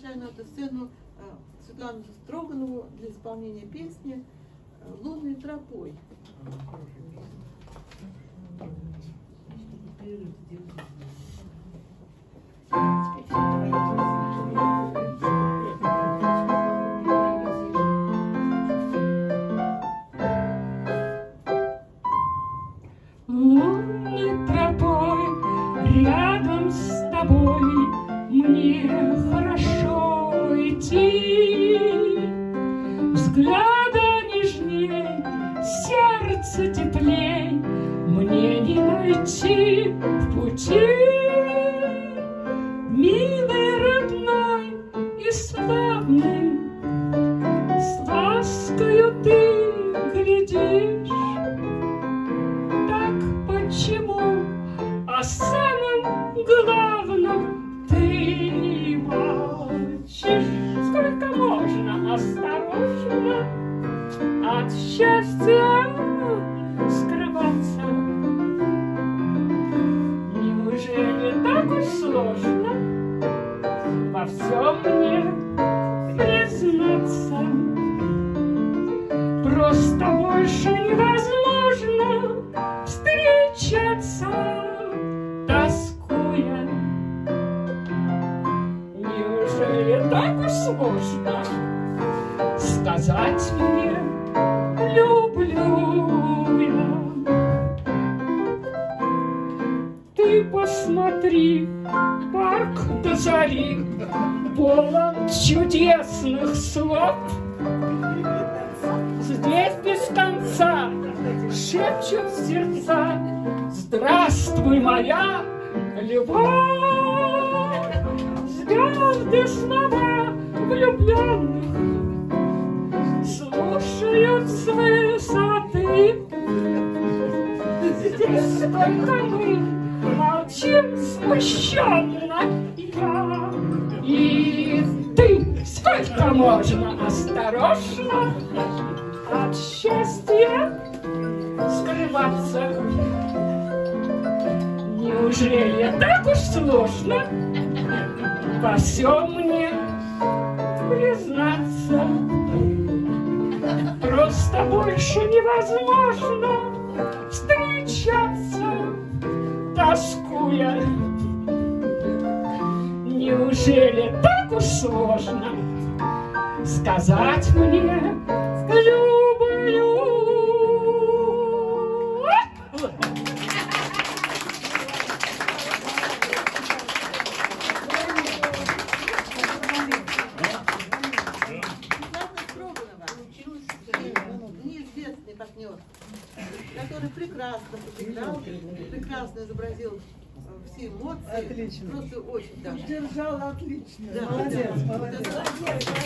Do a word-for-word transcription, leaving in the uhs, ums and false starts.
приглашаю на эту сцену Светлану Строганову для исполнения песни «Лунной тропой». Лунной тропой рядом с тобой мне хорошо идти, взгляда нежней, сердце теплей мне не найти в пути. Милый, родной и славный, с ласкою ты глядишь. Так почему о самом главном ты молчишь? Сколько можно осторожно от счастья скрываться? Неужели так уж сложно во всем мне признаться? Просто больше невозможно встречаться, тоскуя. Неужели так уж сложно сказать мне люблю я? Ты посмотри, парк до зари полон чудесных слов. Здесь без конца шепчут сердца: здравствуй, моя любовь. Звезды слова влюбленных слушают с высоты. Здесь только мы молчим смущенно, я и ты. Сколько можно осторожно от счастья скрываться? Неужели так уж сложно во всем мне признаться? Просто больше невозможно встречаться, тоскуя. Неужели так уж сложно сказать мне люблю? Неизвестный партнер, который прекрасно сыграл, прекрасно изобразил все эмоции. Отлично. Просто очень даже. Держала отлично. Да. Молодец, молодец.